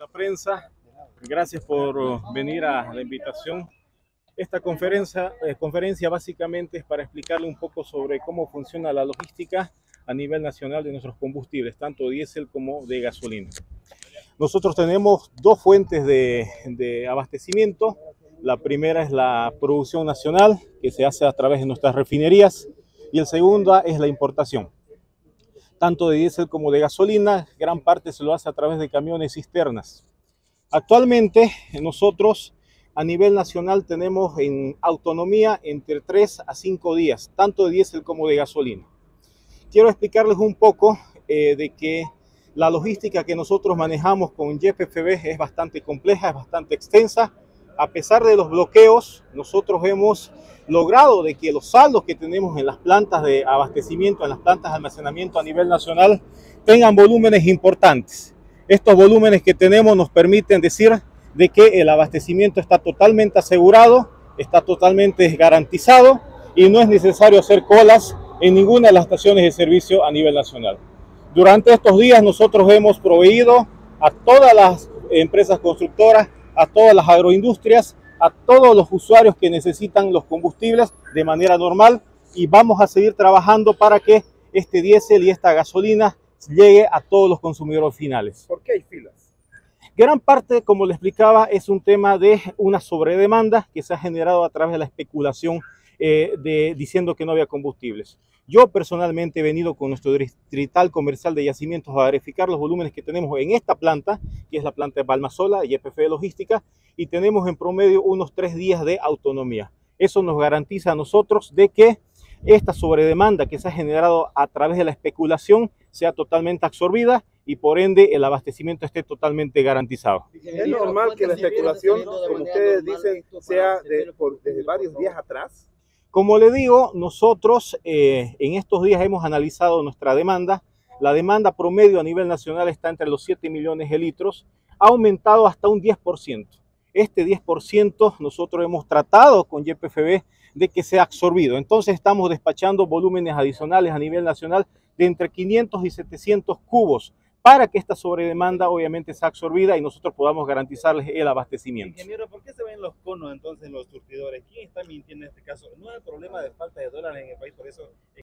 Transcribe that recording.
La prensa, gracias por venir a la invitación. Esta conferencia básicamente es para explicarle un poco sobre cómo funciona la logística a nivel nacional de nuestros combustibles, tanto diésel como de gasolina. Nosotros tenemos dos fuentes de abastecimiento. La primera es la producción nacional, que se hace a través de nuestras refinerías, y el segundo es la importación. Tanto de diésel como de gasolina, gran parte se lo hace a través de camiones cisternas. Actualmente nosotros a nivel nacional tenemos en autonomía entre 3 a 5 días, tanto de diésel como de gasolina. Quiero explicarles un poco de que la logística que nosotros manejamos con YPFB es bastante compleja, es bastante extensa. A pesar de los bloqueos, nosotros hemos logrado de que los saldos que tenemos en las plantas de abastecimiento, en las plantas de almacenamiento a nivel nacional, tengan volúmenes importantes. Estos volúmenes que tenemos nos permiten decir de que el abastecimiento está totalmente asegurado, está totalmente garantizado y no es necesario hacer colas en ninguna de las estaciones de servicio a nivel nacional. Durante estos días nosotros hemos proveído a todas las empresas constructoras, a todas las agroindustrias, a todos los usuarios que necesitan los combustibles de manera normal y vamos a seguir trabajando para que este diésel y esta gasolina llegue a todos los consumidores finales. ¿Por qué hay filas? Gran parte, como le explicaba, es un tema de una sobredemanda que se ha generado a través de la especulación diciendo que no había combustibles. Yo personalmente he venido con nuestro distrital comercial de yacimientos a verificar los volúmenes que tenemos en esta planta, que es la planta de Balmasola, YPF Logística, y tenemos en promedio unos 3 días de autonomía. Eso nos garantiza a nosotros de que esta sobredemanda que se ha generado a través de la especulación sea totalmente absorbida y por ende el abastecimiento esté totalmente garantizado. ¿Es normal que la especulación, como ustedes dicen, sea desde varios días atrás? Como le digo, nosotros en estos días hemos analizado nuestra demanda. La demanda promedio a nivel nacional está entre los 7 millones de litros, ha aumentado hasta un 10%. Este 10% nosotros hemos tratado con YPFB de que sea absorbido. Entonces estamos despachando volúmenes adicionales a nivel nacional de entre 500 y 700 cubos para que esta sobredemanda obviamente sea absorbida y nosotros podamos garantizarles el abastecimiento. Ingeniero, ¿por qué se ven los conos entonces en los surtidores? ¿Quién está mintiendo en este caso? ¿No hay problema de falta de dólares en el país por eso?